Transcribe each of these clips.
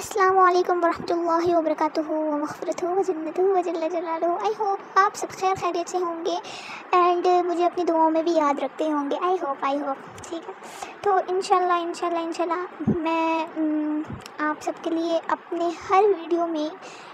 अस्सलामु अलैकुम वरहमतुल्लाहि वबरकातुहू व मग़फ़िरतुहू व जन्नतुहू व जल्ल जलालुहू। आई होप आप सब खैरियत से होंगे एंड मुझे अपनी दुआओं में भी याद रखते होंगे। आई होप ठीक है। तो इंशाल्लाह मैं आप सबके लिए अपने हर वीडियो में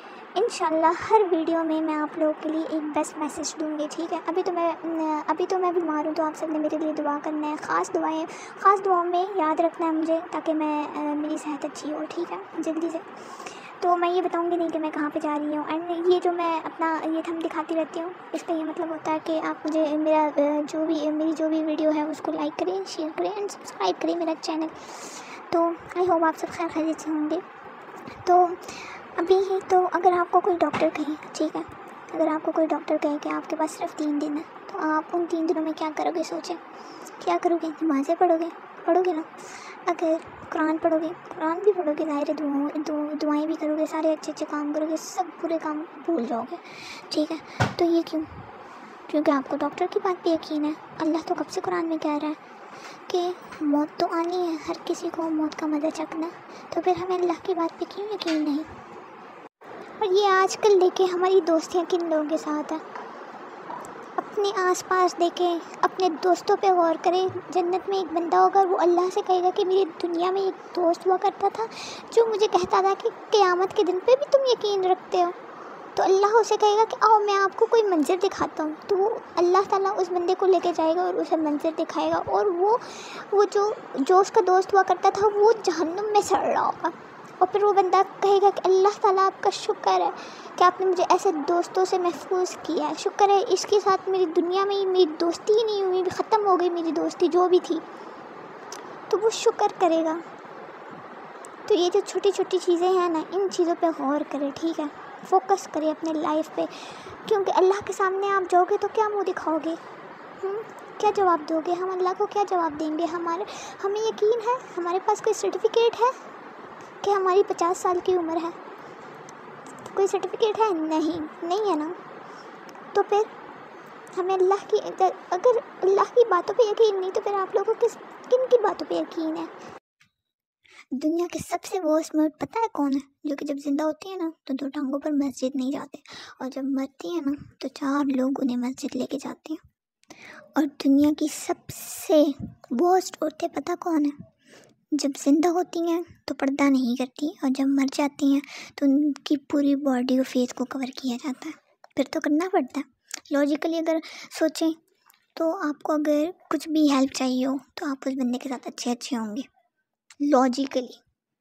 हर वीडियो में मैं आप लोगों के लिए एक बेस्ट मैसेज दूँगी, ठीक है। अभी तो मैं बीमार हूँ, तो आप सब ने मेरे लिए दुआ करना है। ख़ास दुआओं में याद रखना है मुझे, ताकि मेरी सेहत अच्छी हो, ठीक है, जल्दी से। तो मैं ये बताऊँगी नहीं कि मैं कहाँ पे जा रही हूँ। एंड ये जो मैं अपना ये थंब दिखाती रहती हूँ, इसका ये मतलब होता है कि आप मुझे मेरी जो भी वीडियो है उसको लाइक करें, शेयर करें एंड सब्सक्राइब करें मेरा चैनल। तो आई होप आप सब खैरियत से होंगे। तो अभी ही तो अगर आपको कोई डॉक्टर कहे, ठीक है, अगर आपको कोई डॉक्टर कहे कि आपके पास सिर्फ 3 दिन है, तो आप उन 3 दिनों में क्या करोगे? सोचें, क्या करोगे? नमाज़ें पढ़ोगे ना? अगर कुरान भी पढ़ोगे, ज़ाहिर है दुआएं भी करोगे, सारे अच्छे काम करोगे, सब बुरे काम भूल जाओगे, ठीक है। तो ये क्यों? क्योंकि आपको डॉक्टर की बात पे यकीन है। अल्लाह तो कब से कुरान में कह रहा है कि मौत तो आनी है, हर किसी को मौत का मज़ा चखना। तो फिर हमें अल्लाह की बात पे क्यों यकीन नहीं? और ये आजकल देखें हमारी दोस्तियाँ किन लोगों के साथ है। अपने आसपास देखें, अपने दोस्तों पे गौर करें। जन्नत में एक बंदा होगा, वो अल्लाह से कहेगा कि मेरी दुनिया में एक दोस्त हुआ करता था जो मुझे कहता था कि क़यामत के दिन पे भी तुम यकीन रखते हो। तो अल्लाह उसे कहेगा कि आओ मैं आपको कोई मंज़र दिखाता हूँ। तो वो अल्लाह ताला उस बंदे को लेके जाएगा और उसे मंज़र दिखाएगा, और वो जो उसका दोस्त हुआ करता था वो जहन्नुम में सड़ रहा होगा। और फिर वो बंदा कहेगा कि अल्लाह ताला आपका शुक्र है कि आपने मुझे ऐसे दोस्तों से महफूज किया है। शुक्र है, इसके साथ मेरी दुनिया में मेरी दोस्ती ही नहीं हुई, ख़त्म हो गई मेरी दोस्ती जो भी थी। तो वो शुक्र करेगा। तो ये जो छोटी छोटी चीज़ें हैं ना, इन चीज़ों पे गौर करें, ठीक है। फोकस करें अपने लाइफ पे, क्योंकि अल्लाह के सामने आप जाओगे तो क्या मुँह दिखाओगे? क्या जवाब दोगे? हम अल्लाह को क्या जवाब देंगे? हमें यकीन है, हमारे पास कोई सर्टिफिकेट है कि हमारी 50 साल की उम्र है? कोई सर्टिफिकेट है? नहीं है ना। तो फिर हमें अगर अल्लाह की बातों पे यकीन नहीं, तो फिर आप लोगों को किन की बातों पे यकीन है? दुनिया के सबसे वर्स्ट मर्द पता है कौन है? जो कि जब जिंदा होती है ना तो 2 टांगों पर मस्जिद नहीं जाते, और जब मरती है ना तो 4 लोग उन्हें मस्जिद लेके जाते हैं। और दुनिया की सबसे वर्स्ट औरतें पता कौन है? जब जिंदा होती हैं तो पर्दा नहीं करती, और जब मर जाती हैं तो उनकी पूरी बॉडी और फेस को कवर किया जाता है। फिर तो करना पड़ता है। लॉजिकली अगर सोचें तो आपको अगर कुछ भी हेल्प चाहिए हो तो आप उस बंदे के साथ अच्छे होंगे, लॉजिकली,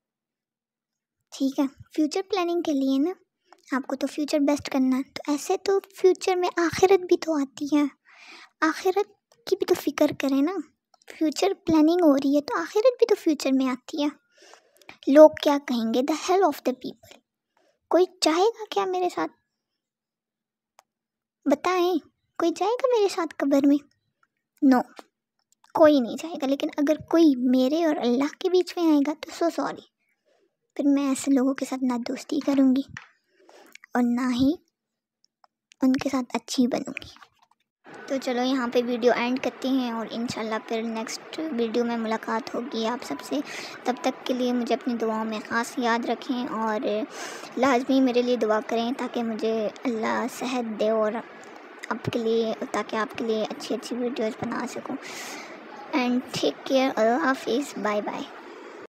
ठीक है। फ्यूचर प्लानिंग के लिए ना, आपको तो फ्यूचर बेस्ट करना है, तो ऐसे तो फ्यूचर में आखिरत भी तो आती है। आखिरत की भी तो फिक्र करें ना। फ्यूचर प्लानिंग हो रही है तो आखिरत भी तो फ्यूचर में आती है। लोग क्या कहेंगे? The hell of the people. कोई चाहेगा क्या मेरे साथ? बताएं, कोई जाएगा मेरे साथ कब्र में? नो, कोई नहीं जाएगा। लेकिन अगर कोई मेरे और अल्लाह के बीच में आएगा तो सो सॉरी, फिर मैं ऐसे लोगों के साथ ना दोस्ती करूँगी और ना ही उनके साथ अच्छी बनूँगी। तो चलो यहाँ पे वीडियो एंड करते हैं, और इंशाल्लाह फिर नेक्स्ट वीडियो में मुलाकात होगी आप सबसे। तब तक के लिए मुझे अपनी दुआओं में ख़ास याद रखें, और लाजमी मेरे लिए दुआ करें ताकि मुझे अल्लाह सेहत दे, और ताकि आपके लिए अच्छी वीडियोज़ बना सकूँ। एंड टेक केयर, अल्लाह हाफिज़, बाय बाय।